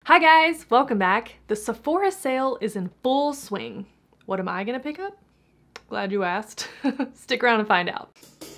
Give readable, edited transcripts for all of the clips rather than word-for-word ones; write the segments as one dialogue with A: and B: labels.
A: Hi guys, welcome back. The Sephora sale is in full swing. What am I gonna pick up? Glad you asked. Stick around and find out.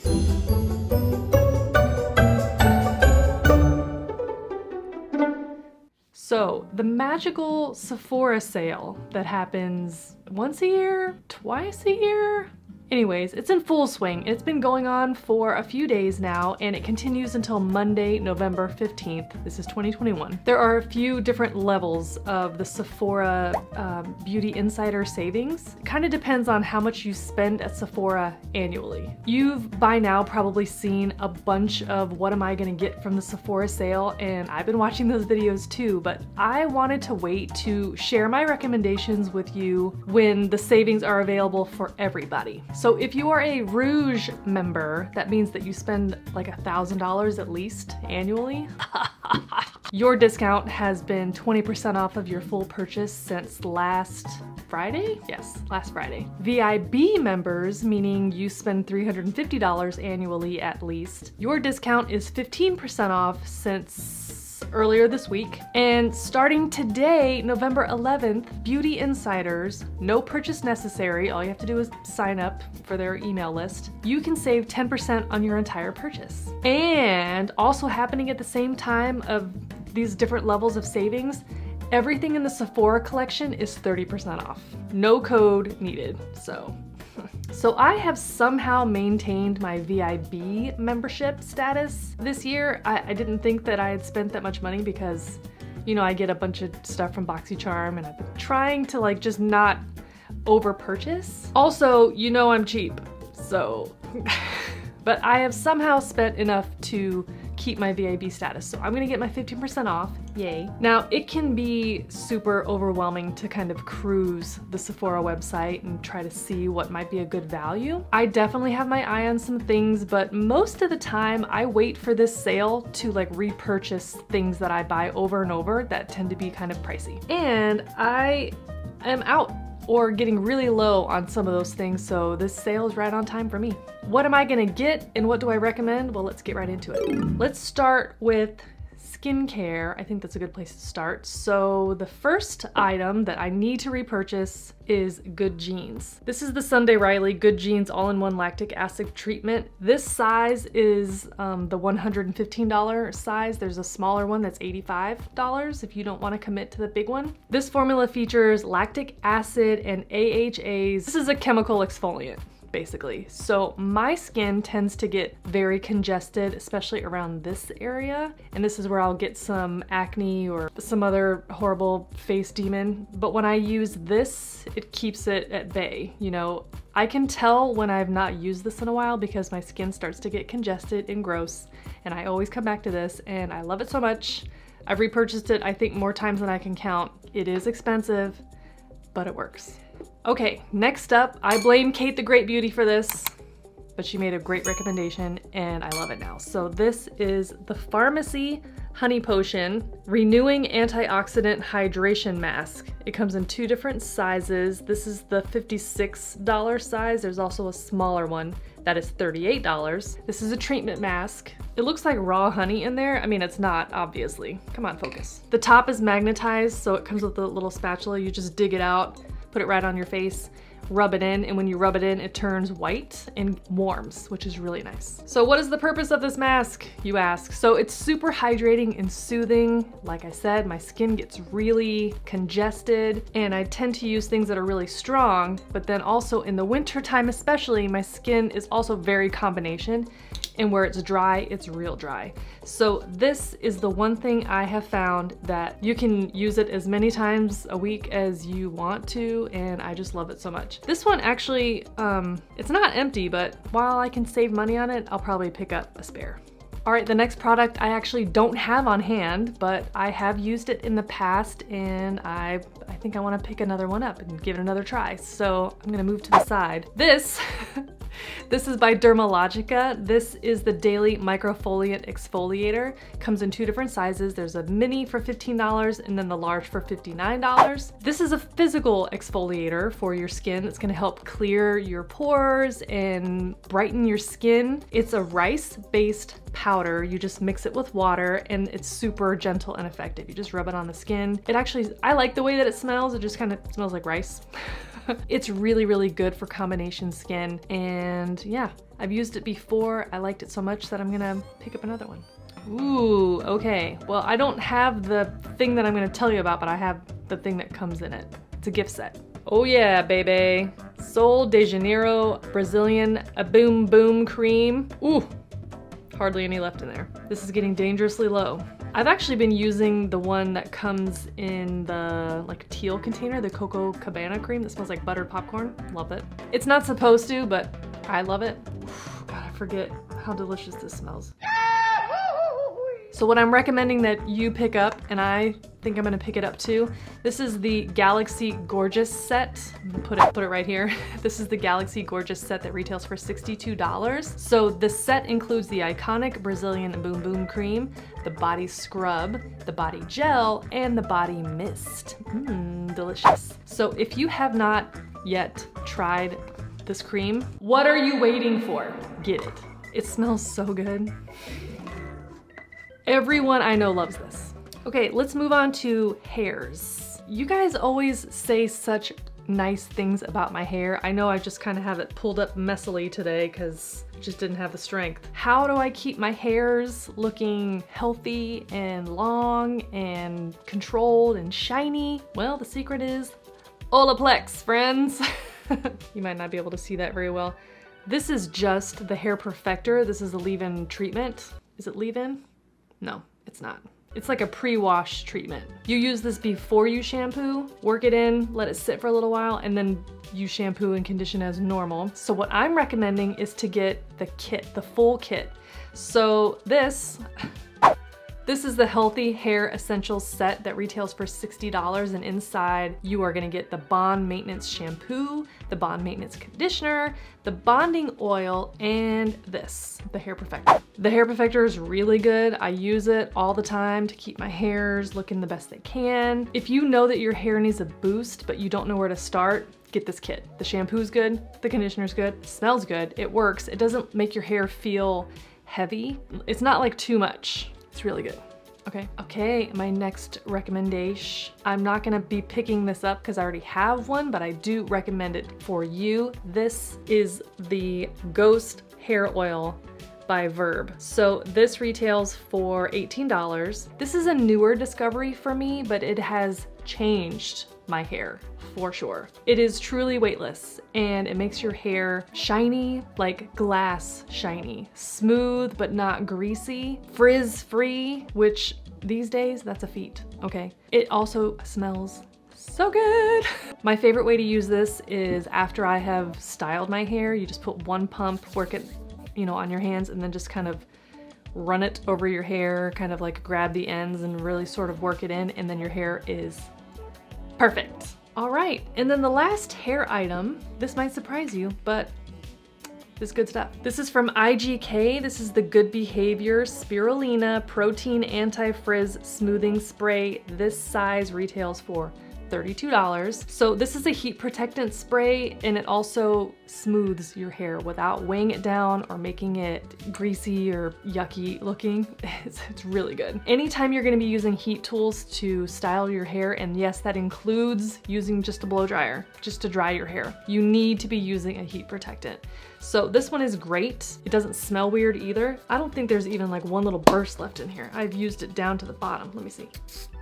A: So, the magical Sephora sale that happens once a year, twice a year? Anyways, it's in full swing. It's been going on for a few days now, and it continues until Monday, November 15th. This is 2021. There are a few different levels of the Sephora Beauty Insider savings. It kind of depends on how much you spend at Sephora annually. You've by now probably seen a bunch of what am I gonna get from the Sephora sale, and I've been watching those videos too, but I wanted to wait to share my recommendations with you when the savings are available for everybody. So if you are a Rouge member, that means that you spend like $1,000 at least annually. Your discount has been 20% off of your full purchase since last Friday? Yes, last Friday. VIB members, meaning you spend $350 annually at least, your discount is 15% off since earlier this week. And starting today, November 11th, Beauty Insiders, no purchase necessary, all you have to do is sign up for their email list, you can save 10% on your entire purchase. And also happening at the same time of these different levels of savings, everything in the Sephora collection is 30% off. No code needed, so. So I have somehow maintained my VIB membership status this year. I didn't think that I had spent that much money because, you know, I get a bunch of stuff from BoxyCharm and I've been trying to like just not over purchase. Also, you know I'm cheap, so, but I have somehow spent enough to keep my VIB status. So I'm gonna get my 15% off, yay. Now it can be super overwhelming to kind of cruise the Sephora website and try to see what might be a good value. I definitely have my eye on some things, but most of the time I wait for this sale to like repurchase things that I buy over and over that tend to be kind of pricey. And I am out or getting really low on some of those things, so this sale is right on time for me. What am I gonna get and what do I recommend? Well, let's get right into it. Let's start with skincare. I think that's a good place to start. So the first item that I need to repurchase is Good Genes. This is the Sunday Riley Good Genes All-in-One Lactic Acid Treatment. This size is the $115 size. There's a smaller one that's $85 if you don't want to commit to the big one. This formula features lactic acid and AHAs. This is a chemical exfoliant, basically. So my skin tends to get very congested, especially around this area. And this is where I'll get some acne or some other horrible face demon. But when I use this, it keeps it at bay. You know, I can tell when I've not used this in a while because my skin starts to get congested and gross. And I always come back to this and I love it so much. I've repurchased it, I think, more times than I can count. It is expensive, but it works. Okay, next up, I blame Kate the Great Beauty for this, but she made a great recommendation and I love it now. So this is the Pharmacy Honey Potion Renewing Antioxidant Hydration Mask. It comes in two different sizes. This is the $56 size. There's also a smaller one that is $38. This is a treatment mask. It looks like raw honey in there. I mean, it's not, obviously. Come on, focus. The top is magnetized, so it comes with a little spatula. You just dig it out, put it right on your face, rub it in, and when you rub it in, it turns white and warms, which is really nice. So what is the purpose of this mask, you ask? So it's super hydrating and soothing. Like I said, my skin gets really congested and I tend to use things that are really strong, but then also in the winter time especially, my skin is also very combination. And where it's dry, it's real dry. So this is the one thing I have found that you can use it as many times a week as you want to, and I just love it so much. This one actually, it's not empty, but while I can save money on it, I'll probably pick up a spare. All right, the next product I actually don't have on hand, but I have used it in the past and I think I wanna pick another one up and give it another try. So I'm gonna move to the side. This This is by Dermalogica. This is the Daily Microfoliant Exfoliator. Comes in 2 different sizes. There's a mini for $15 and then the large for $59. This is a physical exfoliator for your skin. It's gonna help clear your pores and brighten your skin. It's a rice-based powder. You just mix it with water and it's super gentle and effective. You just rub it on the skin. It actually, I like the way that it smells. It just kind of smells like rice. It's really, really good for combination skin. And yeah, I've used it before. I liked it so much that I'm gonna pick up another one. Ooh, okay. Well, I don't have the thing that I'm gonna tell you about, but I have the thing that comes in it. It's a gift set. Oh yeah, baby. Sol de Janeiro Brazilian A Boom Boom Cream. Ooh, hardly any left in there. This is getting dangerously low. I've actually been using the one that comes in the like teal container, the Coco Cabana cream that smells like buttered popcorn. Love it. It's not supposed to, but I love it. God, I forget how delicious this smells. So what I'm recommending that you pick up, and I think I'm gonna pick it up too, this is the Galaxy Gorgeous set. Put it right here. This is the Galaxy Gorgeous set that retails for $62. So the set includes the iconic Brazilian Boom Boom Cream, the body scrub, the body gel, and the body mist. Delicious. So if you have not yet tried this cream, what are you waiting for? Get it. It smells so good. Everyone I know loves this. Okay, let's move on to hairs. You guys always say such nice things about my hair. I know I just kind of have it pulled up messily today because I just didn't have the strength. How do I keep my hairs looking healthy and long and controlled and shiny? Well, the secret is Olaplex, friends. You might not be able to see that very well. This is just the Hair Perfector. This is a leave-in treatment. Is it leave-in? No, it's not. It's like a pre-wash treatment. You use this before you shampoo, work it in, let it sit for a little while, and then you shampoo and condition as normal. So what I'm recommending is to get the kit, the full kit. So this is the Healthy Hair Essentials set that retails for $60, and inside you are gonna get the Bond Maintenance Shampoo, the Bond Maintenance Conditioner, the Bonding Oil, and this, the Hair Perfector. The Hair Perfector is really good. I use it all the time to keep my hairs looking the best they can. If you know that your hair needs a boost, but you don't know where to start, get this kit. The shampoo's good, the conditioner's good, it smells good, it works. It doesn't make your hair feel heavy. It's not like too much. It's really good. Okay, my next recommendation. I'm not gonna be picking this up because I already have one, but I do recommend it for you. This is the Ghost Hair Oil by Verb. So this retails for $18. This is a newer discovery for me, but it has changed my hair for sure. It is truly weightless and it makes your hair shiny, like glass shiny, smooth but not greasy, frizz free, which these days that's a feat, okay? It also smells so good. My favorite way to use this is after I have styled my hair. You just put one pump, work it, you know, on your hands, and then just kind of run it over your hair, kind of like grab the ends and really sort of work it in, and then your hair is perfect. All right, and then the last hair item, this might surprise you, but this is good stuff. This is from IGK. This is the Good Behavior Spirulina Protein Anti-Frizz Smoothing Spray. This size retails for $32. So this is a heat protectant spray, and it also smooths your hair without weighing it down or making it greasy or yucky looking. It's really good. Anytime you're gonna be using heat tools to style your hair, and yes, that includes using just a blow dryer, just to dry your hair, you need to be using a heat protectant. So this one is great. It doesn't smell weird either. I don't think there's even like one little burst left in here. I've used it down to the bottom. Let me see.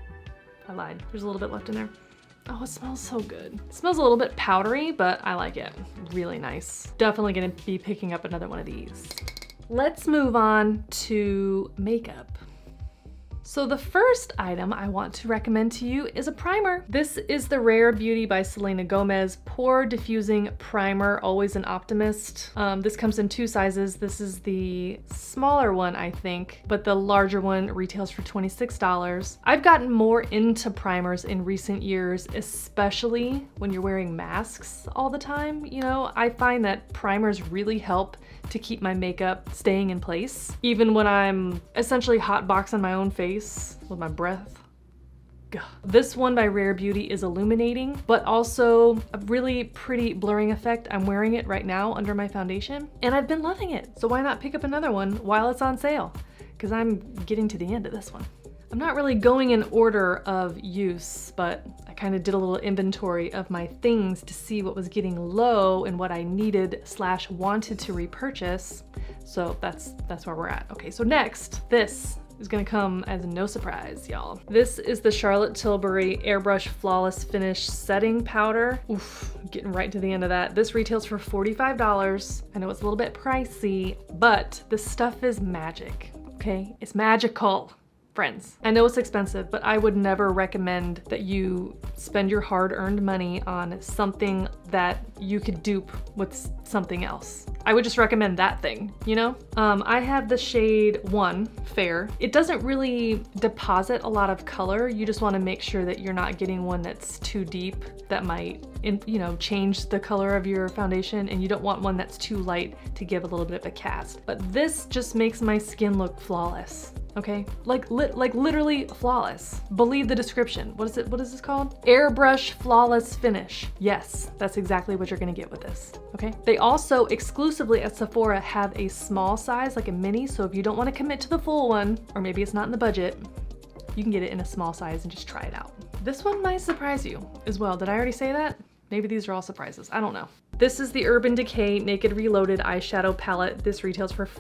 A: I lied. There's a little bit left in there. Oh, it smells so good. It smells a little bit powdery, but I like it. Really nice. Definitely gonna be picking up another one of these. Let's move on to makeup. So the first item I want to recommend to you is a primer. This is the Rare Beauty by Selena Gomez Pore Diffusing Primer, always an optimist. This comes in 2 sizes. This is the smaller one, I think, but the larger one retails for $26. I've gotten more into primers in recent years, especially when you're wearing masks all the time. You know, I find that primers really help to keep my makeup staying in place, even when I'm essentially hotboxing my own face with my breath. God. This one by Rare Beauty is illuminating, but also a really pretty blurring effect. I'm wearing it right now under my foundation, and I've been loving it. So why not pick up another one while it's on sale? Because I'm getting to the end of this one. I'm not really going in order of use, but I kind of did a little inventory of my things to see what was getting low and what I needed / wanted to repurchase. So that's where we're at. Okay, so next, this is gonna come as no surprise, y'all. This is the Charlotte Tilbury Airbrush Flawless Finish Setting Powder. Oof, getting right to the end of that. This retails for $45. I know it's a little bit pricey, but this stuff is magic, okay? It's magical. Friends. I know it's expensive, but I would never recommend that you spend your hard-earned money on something that you could dupe with something else. I would just recommend that thing, you know? I have the shade 1, Fair. It doesn't really deposit a lot of color. You just want to make sure that you're not getting one that's too deep that might, you know, change the color of your foundation, and you don't want one that's too light to give a little bit of a cast. But this just makes my skin look flawless. Okay, like literally flawless. Believe the description. What is this called? Airbrush Flawless Finish. Yes, that's exactly what you're gonna get with this, okay? They also exclusively at Sephora have a small size, like a mini, so if you don't wanna commit to the full one, or maybe it's not in the budget, you can get it in a small size and just try it out. This one might surprise you as well. Did I already say that? Maybe these are all surprises, I don't know. This is the Urban Decay Naked Reloaded Eyeshadow Palette. This retails for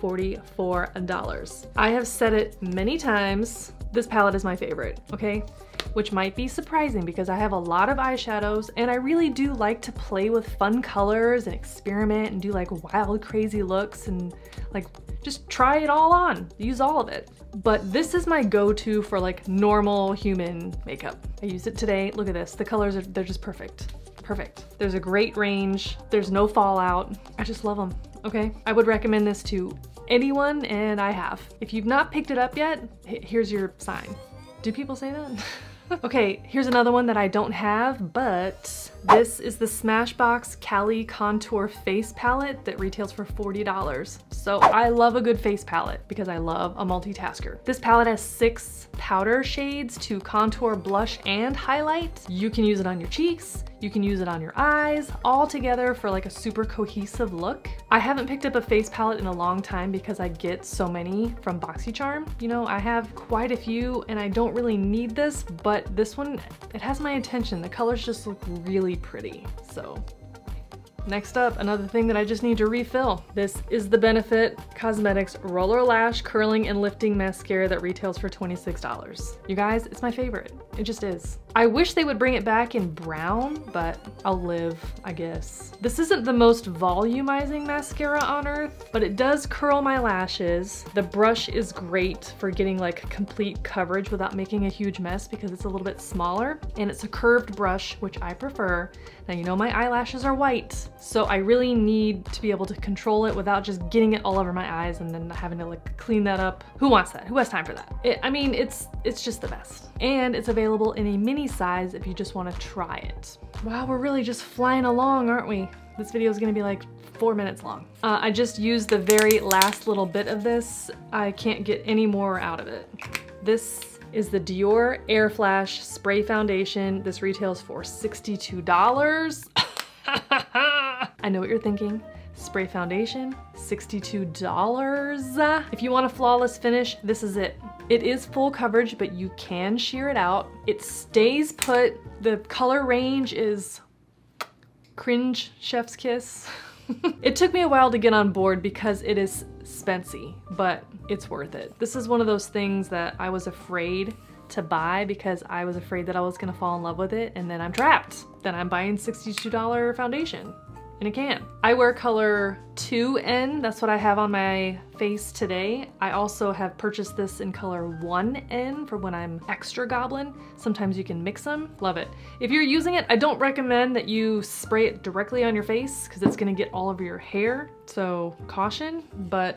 A: $44. I have said it many times, this palette is my favorite, okay? Which might be surprising because I have a lot of eyeshadows and I really do like to play with fun colors and experiment and do like wild, crazy looks and like just try it all on, use all of it. But this is my go-to for like normal human makeup. I used it today, look at this, the colors they're just perfect. Perfect. There's a great range. There's no fallout. I just love them, okay? I would recommend this to anyone, and I have. If you've not picked it up yet, here's your sign. Do people say that? Okay, here's another one that I don't have, but this is the Smashbox Cali Contour Face Palette that retails for $40. So I love a good face palette because I love a multitasker. This palette has 6 powder shades to contour, blush, and highlight. You can use it on your cheeks, you can use it on your eyes, all together for like a super cohesive look. I haven't picked up a face palette in a long time because I get so many from BoxyCharm. You know, I have quite a few and I don't really need this, but this one, it has my attention. The colors just look really pretty, so. Next up, another thing that I just need to refill. This is the Benefit Cosmetics Roller Lash Curling and Lifting Mascara that retails for $26. You guys, it's my favorite. It just is. I wish they would bring it back in brown, but I'll live, I guess. This isn't the most volumizing mascara on earth, but it does curl my lashes. The brush is great for getting like complete coverage without making a huge mess because it's a little bit smaller, and it's a curved brush, which I prefer. Now, you know my eyelashes are white, so I really need to be able to control it without just getting it all over my eyes and then having to like clean that up. Who wants that? Who has time for that? I mean, it's just the best. And it's available in a mini size if you just want to try it. Wow, we're really just flying along, aren't we? This video is gonna be like 4 minutes long. I just used the very last little bit of this. I can't get any more out of it. This is the Dior Air Flash Spray Foundation. This retails for $62. I know what you're thinking. Spray foundation, $62. If you want a flawless finish, this is it. It is full coverage, but you can sheer it out. It stays put. The color range is cringe chef's kiss. It took me a while to get on board because it is spency, but it's worth it. This is one of those things that I was afraid to buy because I was afraid that I was gonna fall in love with it and then I'm trapped. Then I'm buying $62 foundation in a can. I wear color 2N, that's what I have on my face today. I also have purchased this in color 1N for when I'm extra goblin. Sometimes you can mix them. Love it. If you're using it, I don't recommend that you spray it directly on your face because it's gonna get all over your hair. So caution, but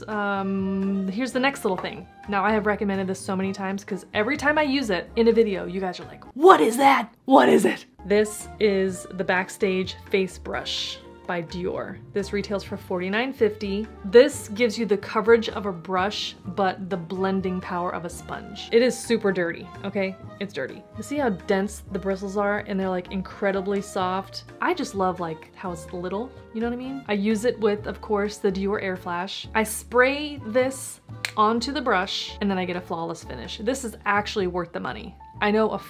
A: here's the next little thing. Now I have recommended this so many times because every time I use it in a video, you guys are like, what is that? What is it? This is the Backstage Face Brush by Dior. This retails for $49.50. This gives you the coverage of a brush, but the blending power of a sponge. It is super dirty, okay? It's dirty. You see how dense the bristles are and they're like incredibly soft? I just love like how it's little, you know what I mean? I use it with, of course, the Dior Air Flash. I spray this onto the brush and then I get a flawless finish. This is actually worth the money. I know a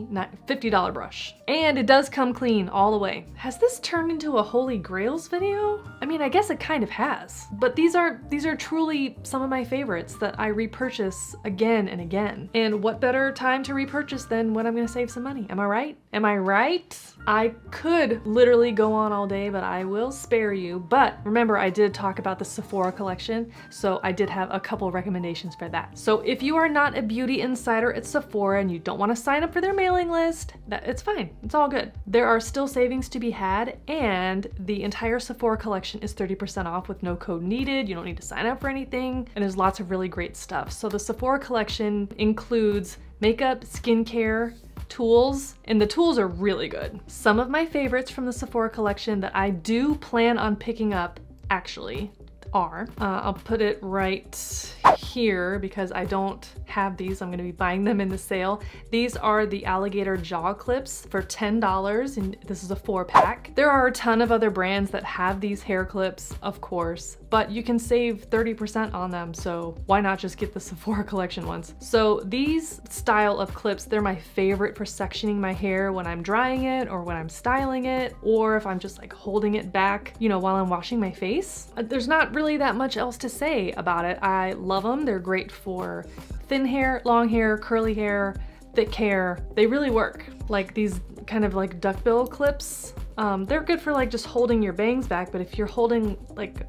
A: $50 brush. And it does come clean all the way. Has this turned into a Holy Grails video? I mean, I guess it kind of has. But these are truly some of my favorites that I repurchase again and again. And what better time to repurchase than when I'm gonna save some money? Am I right? Am I right? I could literally go on all day, but I will spare you. But remember, I did talk about the Sephora collection, so I did have a couple recommendations for that. So if you are not a beauty insider at Sephora and you don't want to sign up for their mailing list, it's fine. It's all good. There are still savings to be had, and the entire Sephora collection is 30% off with no code needed. You don't need to sign up for anything, and there's lots of really great stuff. So the Sephora collection includes makeup, skincare, tools, and the tools are really good. Some of my favorites from the Sephora collection that I do plan on picking up actually are, I'll put it right here because I don't have these. I'm gonna be buying them in the sale. These are the alligator jaw clips for $10, and this is a 4-pack. There are a ton of other brands that have these hair clips, of course, but you can save 30% on them, so why not just get the Sephora collection ones? So these style of clips, they're my favorite for sectioning my hair when I'm drying it or when I'm styling it, or if I'm just like holding it back, you know, while I'm washing my face. There's not really that much else to say about it. I love them. They're great for thin hair, long hair, curly hair, thick hair. They really work. Like these kind of like duckbill clips, they're good for like just holding your bangs back, but if you're holding like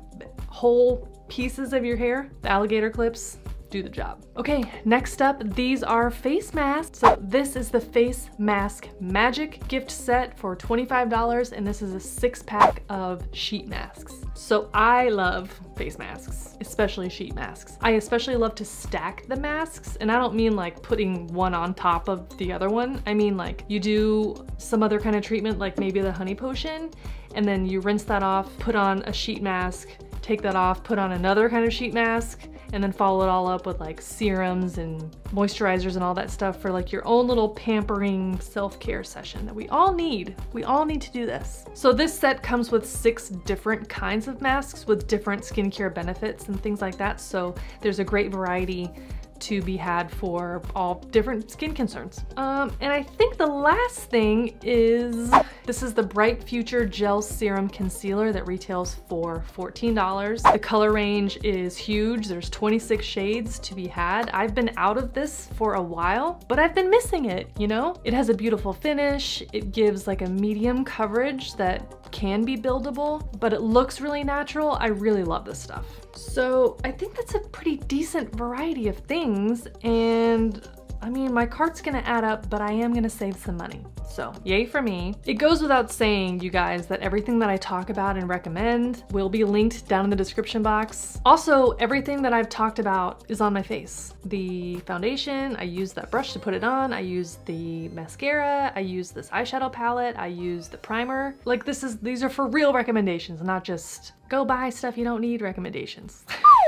A: whole pieces of your hair, the alligator clips do the job. Okay, next up, these are face masks. So this is the Face Mask Magic gift set for $25, and this is a 6-pack of sheet masks. So I love face masks, especially sheet masks. I especially love to stack the masks, and I don't mean like putting one on top of the other one. I mean like you do some other kind of treatment, like maybe the honey potion, and then you rinse that off, put on a sheet mask, take that off, put on another kind of sheet mask, and then follow it all up with like serums and moisturizers and all that stuff for like your own little pampering self-care session that we all need. We all need to do this. So this set comes with 6 different kinds of masks with different skincare benefits and things like that. So there's a great variety to be had for all different skin concerns. And I think the last thing is, this is the Bright Future Gel Serum Concealer that retails for $14. The color range is huge. There's 26 shades to be had. I've been out of this for a while, but I've been missing it, you know? It has a beautiful finish. It gives like a medium coverage that can be buildable, but it looks really natural. I really love this stuff. So I think that's a pretty decent variety of things, and I mean, my cart's gonna add up, but I am gonna save some money. So yay for me. It goes without saying, you guys, that everything that I talk about and recommend will be linked down in the description box. Also, everything that I've talked about is on my face. The foundation, I use that brush to put it on. I use the mascara. I use this eyeshadow palette. I use the primer. Like these are for real recommendations, not just go buy stuff you don't need recommendations.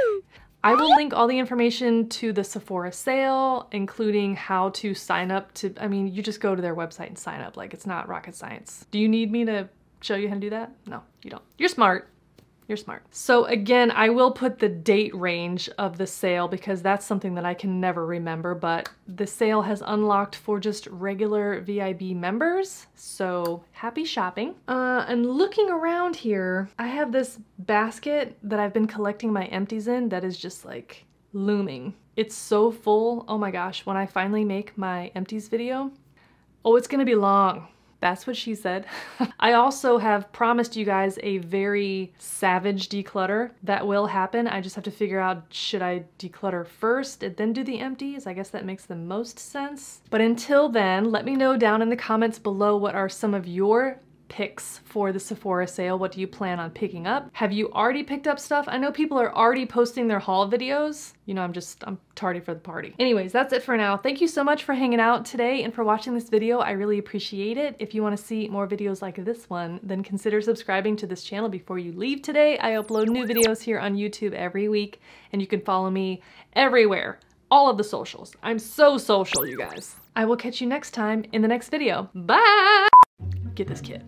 A: I will link all the information to the Sephora sale, including how to sign up to, I mean, you just go to their website and sign up. Like, it's not rocket science. Do you need me to show you how to do that? No, you don't. You're smart. You're smart. So again, I will put the date range of the sale because that's something that I can never remember, but the sale has unlocked for just regular VIB members. So happy shopping. And looking around here, I have this basket that I've been collecting my empties in that is just like looming. It's so full. Oh my gosh, when I finally make my empties video, oh, it's gonna be long. That's what she said. I also have promised you guys a very savage declutter. That will happen. I just have to figure out, should I declutter first and then do the empties? I guess that makes the most sense. But until then, let me know down in the comments below what are some of your picks for the Sephora sale. What do you plan on picking up? Have you already picked up stuff? I know people are already posting their haul videos. You know, I'm tardy for the party. Anyways, that's it for now. Thank you so much for hanging out today and for watching this video. I really appreciate it. If you want to see more videos like this one, then consider subscribing to this channel before you leave today. I upload new videos here on YouTube every week, and you can follow me everywhere. All of the socials. I'm so social, you guys. I will catch you next time in the next video. Bye! Get this kid.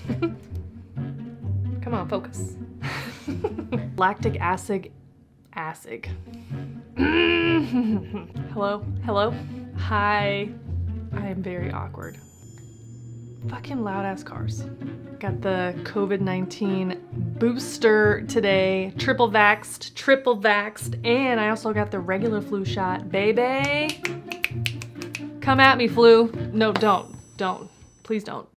A: Come on, focus. Lactic acid. Hello? Hello? Hi. I am very awkward. Fucking loud ass cars. Got the COVID-19 booster today. Triple vaxxed, and I also got the regular flu shot. Baby! Come at me, flu. No, don't. Please don't.